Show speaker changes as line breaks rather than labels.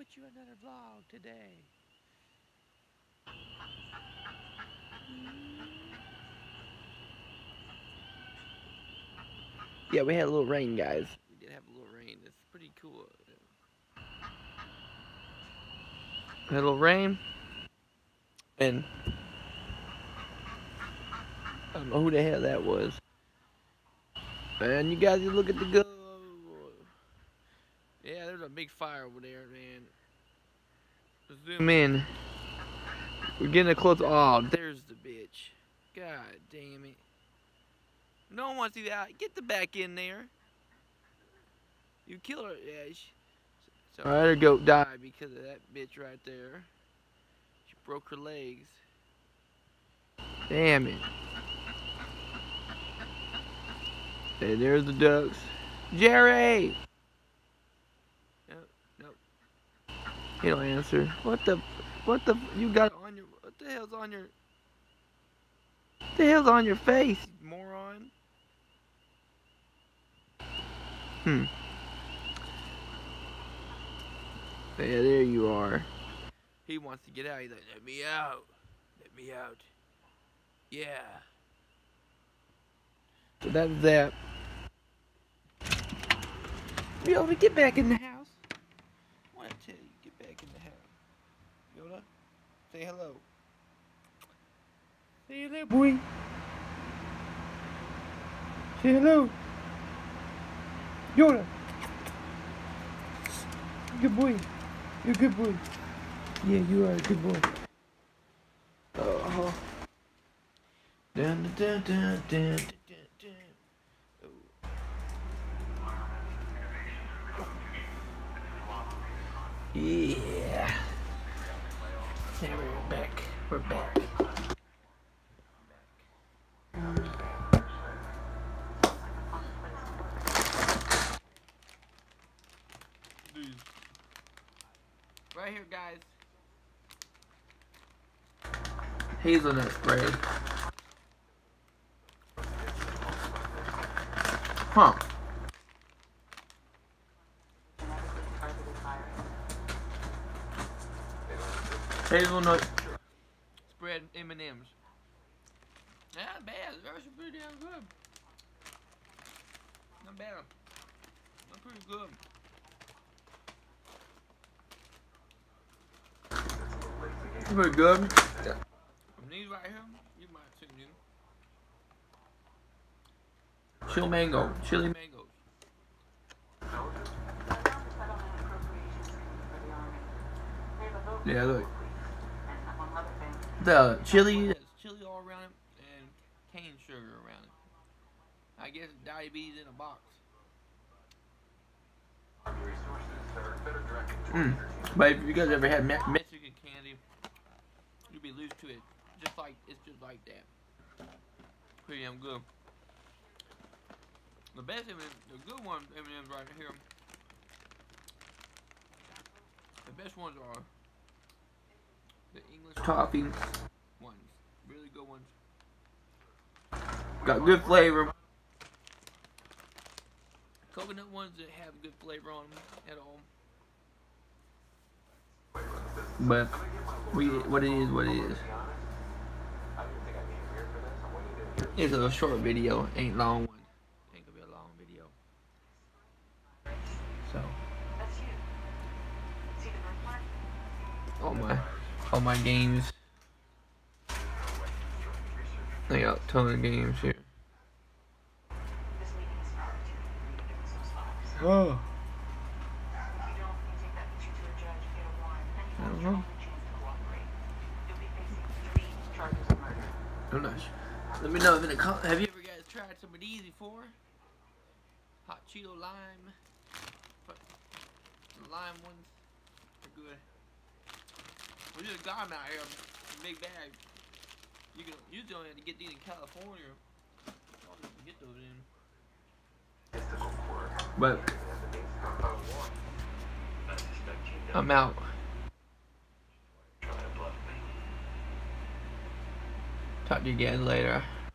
with you another vlog today. Yeah, we had a little rain, guys. We did have a little rain. It's pretty cool. Had a little rain, and I don't know who the hell that was. Man, you guys, you look at the go. Yeah, there's a big fire over there, man. Let's zoom in. We're getting a close. Oh, there's the bitch. God damn it. No one wants to see that. Get the back in there. You killed her. Yeah, so I let her go die because of that bitch right there. She broke her legs. Damn it. Hey, there's the ducks. Jerry! Nope, nope. He don't answer. What the, you got on your, what the hell's on your, face, you moron? Yeah, there you are. He wants to get out. He's like, let me out. Let me out. Yeah. So that's that. Yoda, get back in the house. I want to tell you, get back in the house. Yoda, say hello. Say hello, boy. Say hello. Yoda. Good boy. You're a good boy. Yeah, you are a good boy. Oh. Dun dun dun dun dun dun. Yeah. Hey, we're back. We're back. Right here, guys. Hazelnut spray. Huh. Hazelnut spread M&Ms. Not bad. They're actually pretty damn good. Not bad. They're pretty good. Pretty good. Yeah. From these right here, you might see them. Chili mango. Chili mangoes. Yeah, look. The chili, there's chili all around it, and cane sugar around it. I guess it's diabetes in a box. But if you guys ever had Mexican candy, you'd be used to it. It's just like that. Pretty damn good. The best M&M, the good ones M&M's right here. The best ones are the English toffee ones. Really good ones. Got good flavor. Coconut ones that have good flavor on them at all. But what it is. It's a short video, ain't long one. Ain't gonna be a long video. So all my games. I got a ton of games here. Oh. I don't know. I'm not sure. Let me know in the comments. Have you ever guys tried some of these before? Hot Cheeto lime. The lime ones are good. We just got them out here in big bags. You can usually only have to get these in California. I'll just get those in. But I'm out. Talk to you guys later.